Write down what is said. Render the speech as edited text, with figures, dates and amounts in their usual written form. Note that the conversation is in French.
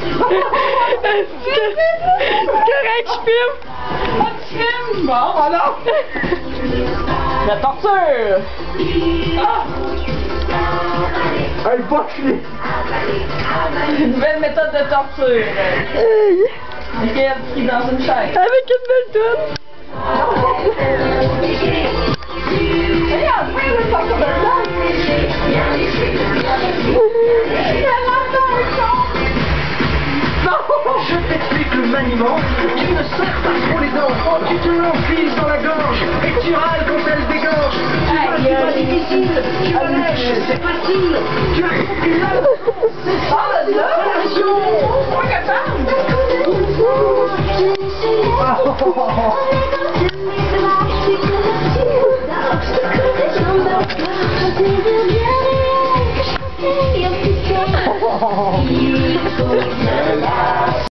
correct, je filme. Ah, tu filmes? Bon, voilà. La torture. Ah! Hey, pas crier. Une nouvelle méthode de torture. Michael qui est dans une chaise. Avec une belle toune. Regarde, oui, le torture de là. Je t'explique le maniement. Tu ne serres pas trop les dents. Tu te l'enfiles dans la gorge et tu râles quand elle dégorge. Tu vois, c'est pas difficile. Tu la lèches, c'est facile. Tu as compris là. C'est ça la solution. Pas capable.